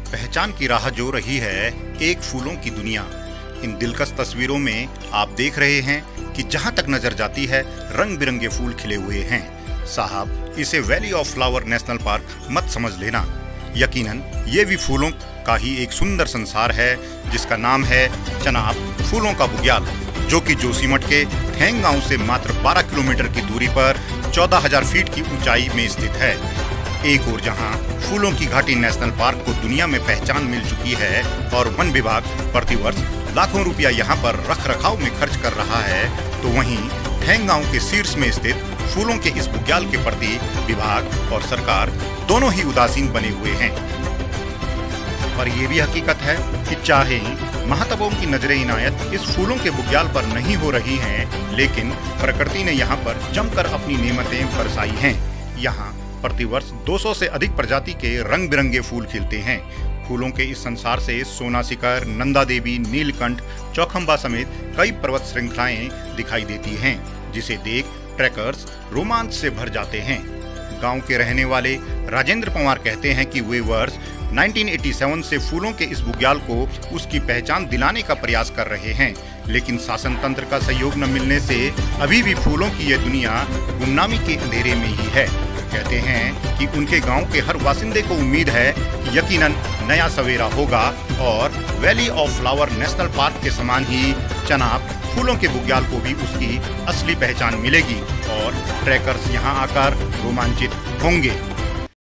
पहचान की राह जो रही है एक फूलों की दुनिया। इन दिलकश तस्वीरों में आप देख रहे हैं कि जहां तक नजर जाती है रंग बिरंगे फूल खिले हुए हैं। साहब, इसे Valley of Flower National Park मत समझ लेना। यकीनन ये भी फूलों का ही एक सुंदर संसार है जिसका नाम है चनाब फूलों का बुग्याल, जो कि जोशीमठ के थेंग गांव से मात्र 12 किलोमीटर की दूरी पर 14,000 फीट की ऊंचाई में स्थित है। एक ओर जहां फूलों की घाटी नेशनल पार्क को दुनिया में पहचान मिल चुकी है और वन विभाग प्रतिवर्ष लाखों रुपया यहां पर रख रखाव में खर्च कर रहा है, तो वहीं थेंग गांव के शीर्ष में स्थित फूलों के इस बुग्याल के प्रति विभाग और सरकार दोनों ही उदासीन बने हुए हैं। और ये भी हकीकत है कि चाहे महातबों की नजरें इनायत इस फूलों के बुग्याल पर नहीं हो रही हैं, लेकिन प्रकृति ने यहाँ पर जमकर अपनी नेमतें बरसाई हैं। यहाँ प्रतिवर्ष 200 से अधिक प्रजाति के रंग बिरंगे फूल खिलते हैं। फूलों के इस संसार से सोना शिखर, नंदा देवी, नीलकंठ, चौखंबा समेत कई पर्वत श्रृंखलाएं दिखाई देती हैं, जिसे देख ट्रैकर्स रोमांच से भर जाते हैं। गांव के रहने वाले राजेंद्र पवार कहते हैं कि वे वर्ष 1987 से फूलों के इस बुग्याल को उसकी पहचान दिलाने का प्रयास कर रहे हैं, लेकिन शासन तंत्र का सहयोग न मिलने से अभी भी फूलों की यह दुनिया गुमनामी के अंधेरे में ही है। कहते हैं कि उनके गांव के हर वासिंदे को उम्मीद है कि यकीनन नया सवेरा होगा और Valley of Flower National Park के समान ही चनाब फूलों के बुग्याल को भी उसकी असली पहचान मिलेगी और ट्रैकर्स यहां आकर रोमांचित होंगे।